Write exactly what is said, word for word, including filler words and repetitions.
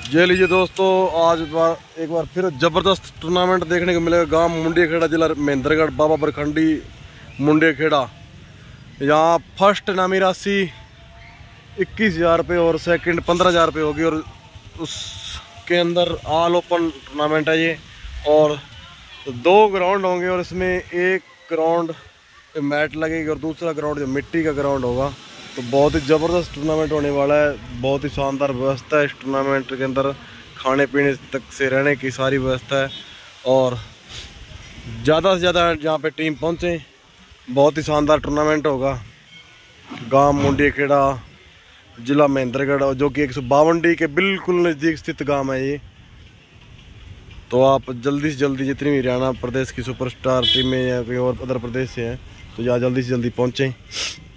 ये लीजिए दोस्तों, आज बार एक बार फिर जबरदस्त टूर्नामेंट देखने को मिलेगा। गांव मुंडिया खेड़ा, जिला महेंद्रगढ़, बाबा बरखंडी मुंडिया खेड़ा। यहाँ फर्स्ट इनामी राशि इक्कीस हजार रुपये और सेकंड पंद्रह हजार रुपये होगी। और उसके अंदर ऑल ओपन टूर्नामेंट है ये, और दो ग्राउंड होंगे और इसमें एक ग्राउंड पे मैट लगेगी और दूसरा ग्राउंड जो मिट्टी का ग्राउंड होगा। तो बहुत ही ज़बरदस्त टूर्नामेंट होने वाला है। बहुत ही शानदार व्यवस्था है इस टूर्नामेंट के अंदर, खाने पीने तक से रहने की सारी व्यवस्था है। और ज़्यादा से ज़्यादा यहाँ पे टीम पहुँचे, बहुत ही शानदार टूर्नामेंट होगा। गांव मुंडिया खेड़ा, जिला महेंद्रगढ़, और जो कि एक सौ बावन डी के बिल्कुल नज़दीक स्थित गांव है ये। तो आप जल्दी से जल्दी, जितनी भी हरियाणा प्रदेश की सुपरस्टार टीमें या कोई और अदर प्रदेश से हैं, तो यहाँ जल्दी से जल्दी पहुँचें।